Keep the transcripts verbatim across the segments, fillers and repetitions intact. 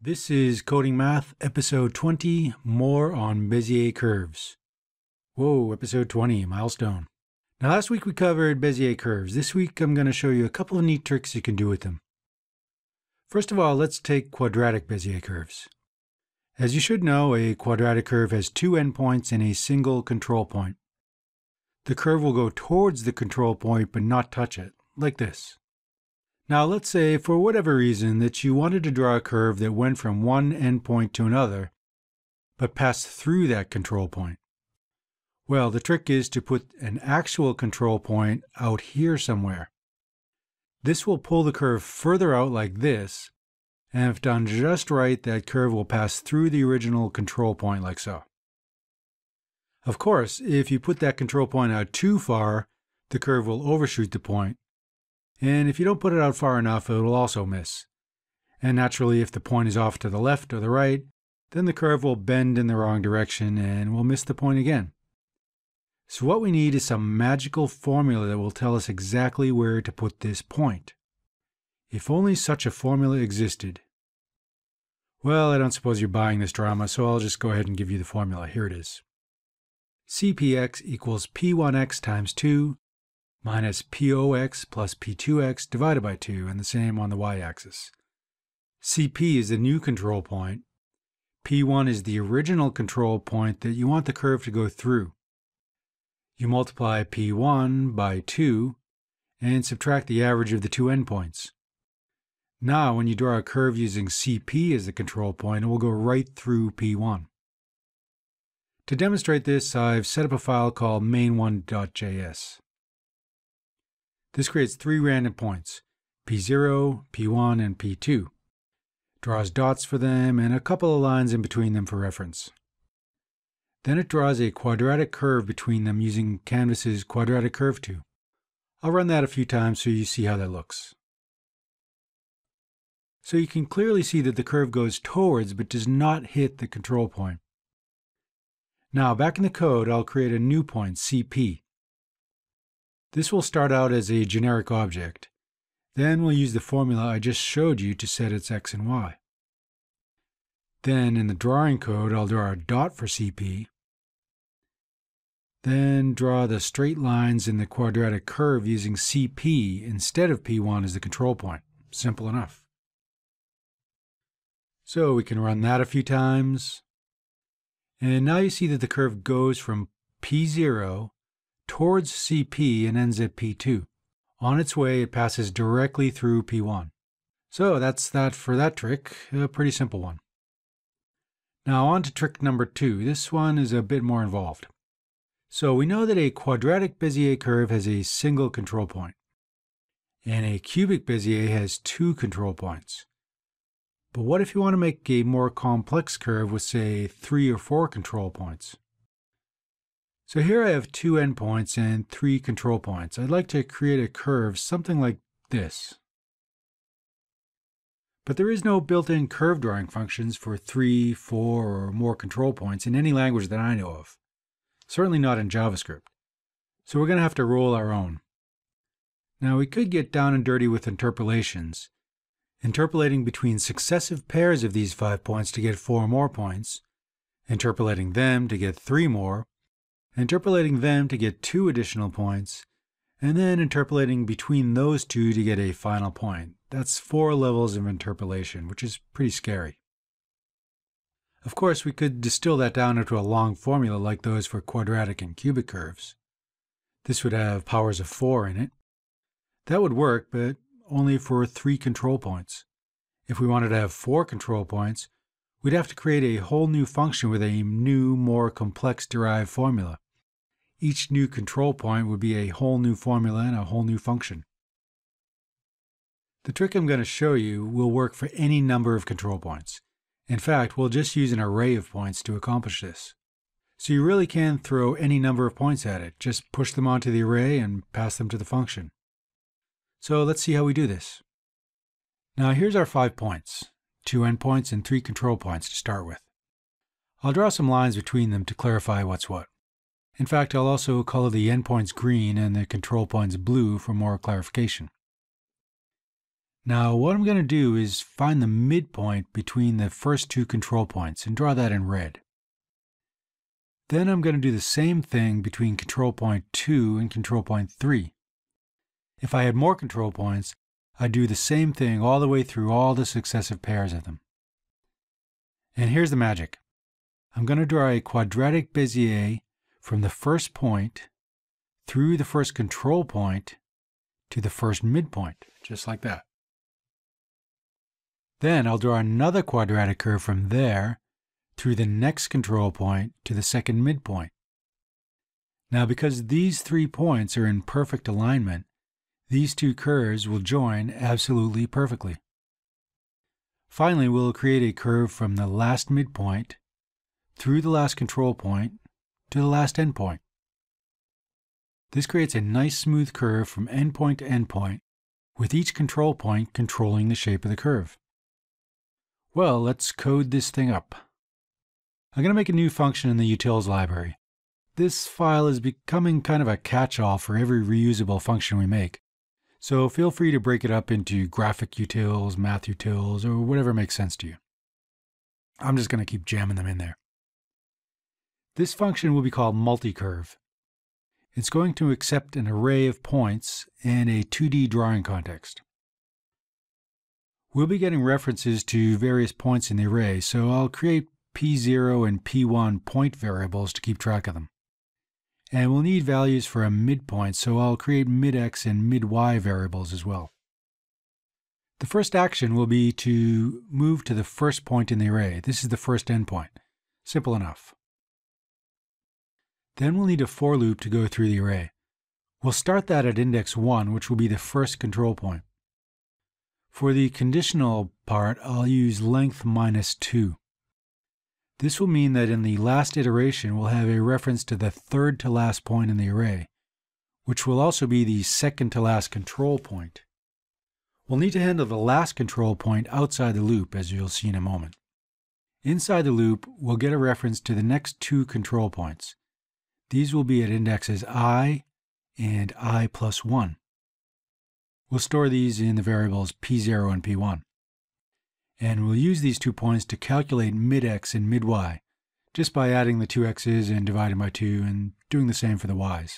This is Coding Math, episode twenty, more on Bezier curves. Whoa, episode twenty, milestone. Now last week we covered Bezier curves. This week I'm going to show you a couple of neat tricks you can do with them. First of all, let's take quadratic Bezier curves. As you should know, a quadratic curve has two endpoints and a single control point. The curve will go towards the control point but not touch it, like this. Now let's say, for whatever reason, that you wanted to draw a curve that went from one endpoint to another, but passed through that control point. Well, the trick is to put an actual control point out here somewhere. This will pull the curve further out like this, and if done just right, that curve will pass through the original control point like so. Of course, if you put that control point out too far, the curve will overshoot the point. And if you don't put it out far enough, it will also miss. And naturally, if the point is off to the left or the right, then the curve will bend in the wrong direction and we'll miss the point again. So what we need is some magical formula that will tell us exactly where to put this point. If only such a formula existed. Well, I don't suppose you're buying this drama, so I'll just go ahead and give you the formula. Here it is. C P x equals P one x times two minus P zero x plus P two x divided by two, and the same on the y-axis. C P is the new control point. P one is the original control point that you want the curve to go through. You multiply P one by two and subtract the average of the two endpoints. Now, when you draw a curve using C P as the control point, it will go right through P one. To demonstrate this, I've set up a file called main one dot J S. This creates three random points, P zero, P one, and P two. Draws dots for them and a couple of lines in between them for reference. Then it draws a quadratic curve between them using Canvas's Quadratic Curve tool. I'll run that a few times so you see how that looks. So you can clearly see that the curve goes towards but does not hit the control point. Now back in the code, I'll create a new point, C P. This will start out as a generic object. Then we'll use the formula I just showed you to set its x and y. Then in the drawing code, I'll draw a dot for C P. Then draw the straight lines in the quadratic curve using C P instead of P one as the control point. Simple enough. So we can run that a few times. And now you see that the curve goes from P zero towards C P and ends at P two. On its way, it passes directly through P one. So that's that for that trick, a pretty simple one. Now on to trick number two. This one is a bit more involved. So we know that a quadratic Bezier curve has a single control point, and a cubic Bezier has two control points. But what if you want to make a more complex curve with, say, three or four control points? So here I have two endpoints and three control points. I'd like to create a curve something like this. But there is no built-in curve drawing functions for three, four, or more control points in any language that I know of. Certainly not in JavaScript. So we're going to have to roll our own. Now we could get down and dirty with interpolations, interpolating between successive pairs of these five points to get four more points, interpolating them to get three more, interpolating them to get two additional points, and then interpolating between those two to get a final point. That's four levels of interpolation, which is pretty scary. Of course, we could distill that down into a long formula like those for quadratic and cubic curves. This would have powers of four in it. That would work, but only for three control points. If we wanted to have four control points, we'd have to create a whole new function with a new, more complex derived formula. Each new control point would be a whole new formula and a whole new function. The trick I'm going to show you will work for any number of control points. In fact, we'll just use an array of points to accomplish this. So you really can throw any number of points at it. Just push them onto the array and pass them to the function. So let's see how we do this. Now here's our five points. Two endpoints and three control points to start with. I'll draw some lines between them to clarify what's what. In fact, I'll also color the endpoints green and the control points blue for more clarification. Now what I'm going to do is find the midpoint between the first two control points and draw that in red. Then I'm going to do the same thing between control point two and control point three. If I had more control points, I'd do the same thing all the way through all the successive pairs of them. And here's the magic. I'm going to draw a quadratic Bezier from the first point through the first control point to the first midpoint, just like that. Then I'll draw another quadratic curve from there through the next control point to the second midpoint. Now, because these three points are in perfect alignment, these two curves will join absolutely perfectly. Finally, we'll create a curve from the last midpoint through the last control point to the last endpoint. This creates a nice smooth curve from endpoint to endpoint, with each control point controlling the shape of the curve. Well, let's code this thing up. I'm going to make a new function in the utils library. This file is becoming kind of a catch-all for every reusable function we make, so feel free to break it up into graphic utils, math utils, or whatever makes sense to you. I'm just going to keep jamming them in there. This function will be called multicurve. It's going to accept an array of points and a two D drawing context. We'll be getting references to various points in the array, so I'll create P zero and P one point variables to keep track of them. And we'll need values for a midpoint, so I'll create mid-x and mid-y variables as well. The first action will be to move to the first point in the array. This is the first endpoint. Simple enough. Then we'll need a for loop to go through the array. We'll start that at index one, which will be the first control point. For the conditional part, I'll use length minus two. This will mean that in the last iteration, we'll have a reference to the third to last point in the array, which will also be the second to last control point. We'll need to handle the last control point outside the loop, as you'll see in a moment. Inside the loop, we'll get a reference to the next two control points. These will be at indexes I and I plus one. We'll store these in the variables P zero and P one. And we'll use these two points to calculate mid-x and mid-y, just by adding the two x's and dividing by two and doing the same for the y's.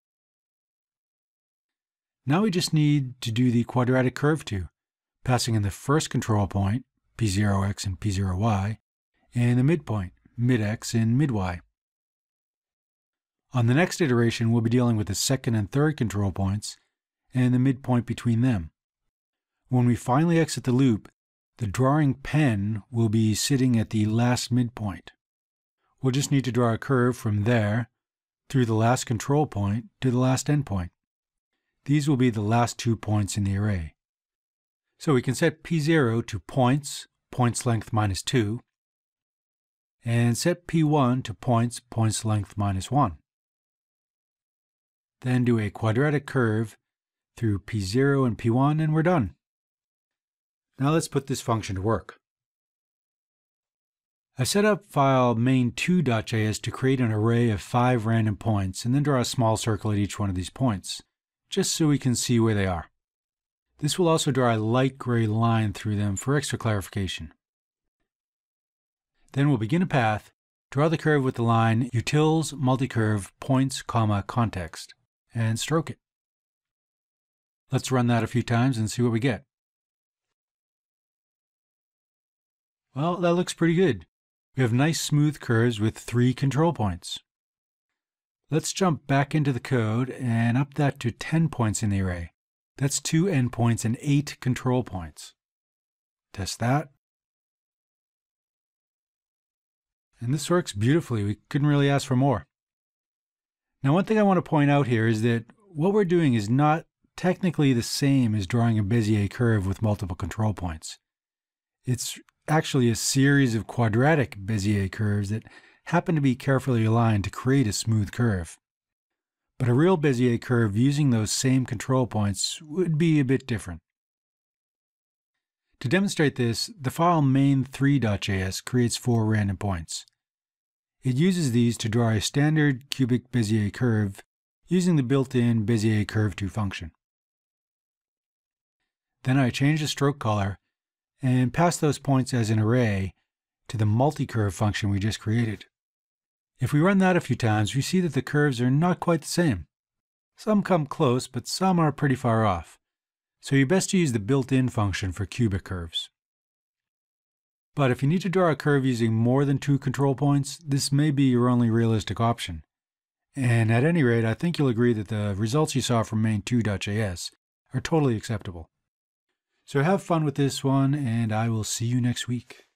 Now we just need to do the quadratic curve too, passing in the first control point, P zero x and P zero y, and the midpoint, mid-x and mid-y. On the next iteration, we'll be dealing with the second and third control points and the midpoint between them. When we finally exit the loop, the drawing pen will be sitting at the last midpoint. We'll just need to draw a curve from there through the last control point to the last endpoint. These will be the last two points in the array. So we can set P zero to points, points length minus two, and set P one to points, points length minus one. Then do a quadratic curve through P zero and P one, and we're done. Now let's put this function to work. I've set up file main two dot J S to create an array of five random points and then draw a small circle at each one of these points, just so we can see where they are. This will also draw a light gray line through them for extra clarification. Then we'll begin a path, draw the curve with the line utils multicurve points, comma, context, and stroke it. Let's run that a few times and see what we get. Well, that looks pretty good. We have nice smooth curves with three control points. Let's jump back into the code and up that to ten points in the array. That's two endpoints and eight control points. Test that. And this works beautifully. We couldn't really ask for more. Now, one thing I want to point out here is that what we're doing is not technically the same as drawing a Bezier curve with multiple control points. It's actually a series of quadratic Bezier curves that happen to be carefully aligned to create a smooth curve. But a real Bezier curve using those same control points would be a bit different. To demonstrate this, the file main three dot J S creates four random points. It uses these to draw a standard cubic Bezier curve using the built-in Bezier curve to function. Then I change the stroke color and pass those points as an array to the multi-curve function we just created. If we run that a few times, we see that the curves are not quite the same. Some come close, but some are pretty far off. So you're best to use the built-in function for cubic curves. But if you need to draw a curve using more than two control points, this may be your only realistic option. And at any rate, I think you'll agree that the results you saw from main two dot J S are totally acceptable. So have fun with this one, and I will see you next week.